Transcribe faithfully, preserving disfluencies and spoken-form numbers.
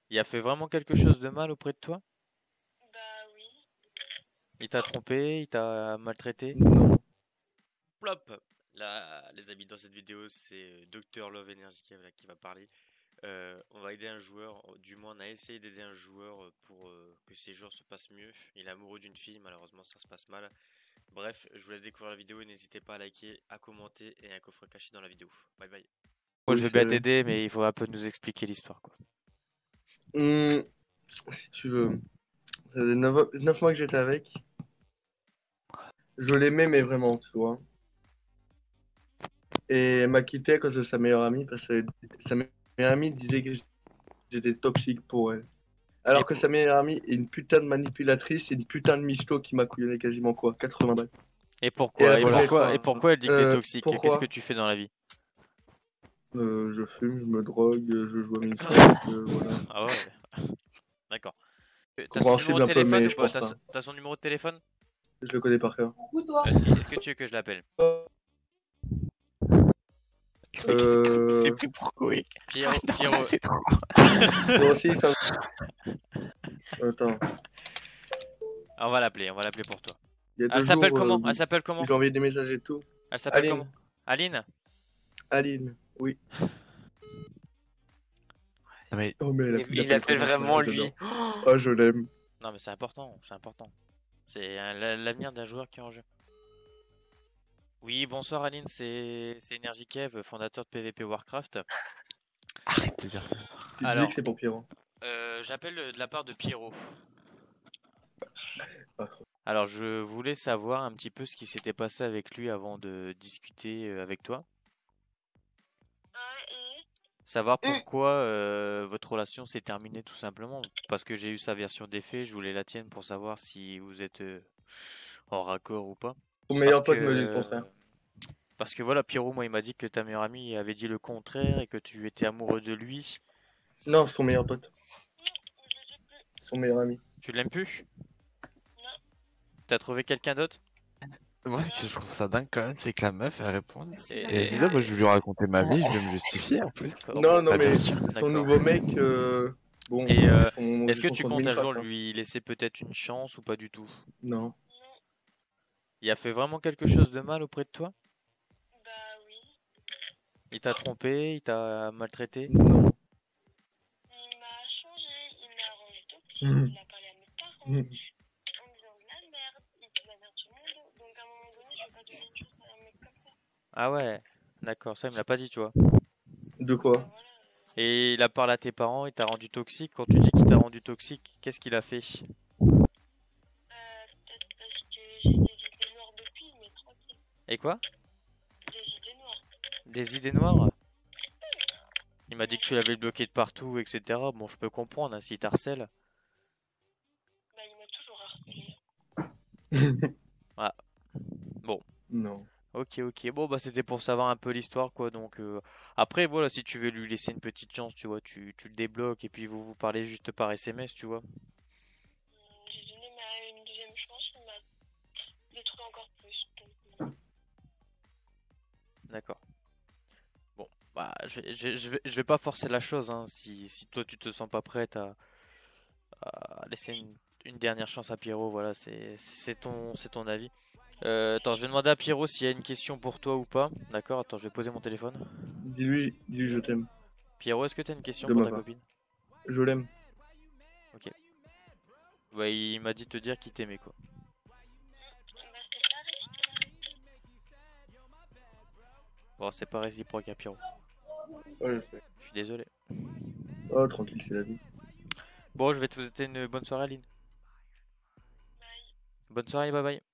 Il a fait vraiment quelque chose de mal auprès de toi? Bah oui. Il t'a trompé? Il t'a maltraité? Non. Plop! Là, les amis, dans cette vidéo, c'est Docteur Love Energy qui va qui va parler. Euh, on va aider un joueur, du moins on a essayé d'aider un joueur pour euh, que ses jours se passent mieux. Il est amoureux d'une fille, malheureusement ça se passe mal. Bref, je vous laisse découvrir la vidéo et n'hésitez pas à liker, à commenter et un coffre caché dans la vidéo. Bye bye. Moi Oui, je veux bien c'est- t'aider, mais il faut un peu nous expliquer l'histoire quoi. Hmm, si tu veux. Ça faisait neuf neuf mois que j'étais avec. Je l'aimais, mais vraiment, tu vois. Et elle m'a quitté à cause de sa meilleure amie, parce que sa meilleure amie disait que j'étais toxique pour elle. Alors Et que pour- sa meilleure amie est une putain de manipulatrice et une putain de michto qui m'a couillonné quasiment quoi, quatre-vingts balles. Et Et pourquoi? elle Et voulait pourquoi? pas. Et pourquoi elle dit que t'es Euh, toxique? Qu'est-ce pourquoi? que tu fais dans la vie? Euh, je fume, je me drogue, je joue à Minecraft, euh, voilà. Ah ouais, d'accord. Euh, T'as son numéro Compréhensible de un peu, téléphone mais ou je pas? pense T'as pas. t'as son numéro de téléphone? Je le connais par cœur. Est-ce que, est-ce que tu veux que je l'appelle? Euh... C'est plus pour courir. Pierrot, Non, Pierrot. là, c'est trop. Moi aussi, ça... Attends. On va l'appeler, on va l'appeler pour toi. Il y a deux Elle s'appelle jours, comment? euh, Elle s'appelle comment? je lui ai envoyé des messages et tout. Elle s'appelle Aline. comment? Aline? Aline, oui. Non, mais Oh, mais elle a il, pris la il appelle peine, vraiment j'adore. lui. Oh, je l'aime. Non mais c'est important, c'est important. C'est euh, la- l'avenir d'un joueur qui est en jeu. Oui, bonsoir Aline, c'est c'est Energy Kev, fondateur de P V P Warcraft. Arrête de dire ça. Tu disais Alors, que c'est pour Pierrot. euh, j'appelle de la part de Pierrot. Ah. Alors, je voulais savoir un petit peu ce qui s'était passé avec lui avant de discuter euh, avec toi. Ouais, et Savoir pourquoi euh, votre relation s'est terminée tout simplement. Parce que j'ai eu sa version des faits, je voulais la tienne pour savoir si vous êtes euh, en raccord ou pas. Ton meilleur Parce pote me dit le que, contraire. parce que voilà, Pierrot, moi, il m'a dit que ta meilleure amie avait dit le contraire et que tu étais amoureux de lui. Non, son meilleur pote. je sais plus. Son meilleur ami. Tu l'aimes plus? Non. T'as trouvé quelqu'un d'autre? Moi, ce que je trouve ça dingue quand même, c'est que la meuf, elle répond. Et- Et elle dit là, moi, je vais lui raconter ma vie, je vais me justifier en plus. Non, non, Bah, mais bien sûr. son D'accord. nouveau mec, euh, bon, Et, euh, son- Est-ce que son tu compte comptes un Minecraft, jour hein. lui laisser peut-être une chance ou pas du tout? Non. Il a fait vraiment quelque chose de mal auprès de toi? Bah oui. Il t'a trompé? Il t'a maltraité? Non. Il m'a changé, il m'a rendu toxique, Mhm. il a parlé à mes parents Mhm. en disant de la merde, il dit de la merde sur mon dos. Donc à un moment donné, je vais pas donner une chance à un mec comme ça. Ah ouais, d'accord, ça il me l'a pas dit, tu vois. De quoi? Voilà. euh, Et il a parlé à tes parents, il t'a rendu toxique. Quand tu dis qu'il t'a rendu toxique, qu'est-ce qu'il a fait? euh, peut-être parce que j'ai des idées noires depuis, mais tranquille. Et quoi? Des idées noires. Des idées noires? Il m'a dit que tu l'avais bloqué de partout, et cetera. Bon, je peux comprendre, hein, s'il t'harcèle. Bah il m'a toujours harcelé. Bon. Non. Ok, ok. Bon, bah c'était pour savoir un peu l'histoire, quoi. Donc euh, après, voilà, si tu veux lui laisser une petite chance, tu vois, tu, tu le débloques et puis vous vous parlez juste par S M S, tu vois. Hum, J'ai donné ma, une deuxième chance, il m'a détruit encore plus. Donc, euh, D'accord. Bon, bah je vais, je, vais- je vais, je vais pas forcer la chose, hein. Si, si toi tu te sens pas prête à, à laisser une, une dernière chance à Pierrot, voilà, c'est c'est ton, c'est ton avis. Euh, attends, je vais demander à Pierrot s'il y a une question pour toi ou pas. D'accord, attends, je vais poser mon téléphone. Dis-lui, dis-lui je t'aime. Pierrot, est-ce que tu as une question De pour ma ta part. copine? Je l'aime. Ouais, il m'a dit de te dire qu'il t'aimait, quoi. bah c'est pas réciproque. Bon, c'est pas réciproque à Pierrot. Ouais, je sais. Je suis désolé. Oh, tranquille, c'est la vie. Bon, je vais te souhaiter une bonne soirée, Aline. Bye. Bonne soirée, bye bye.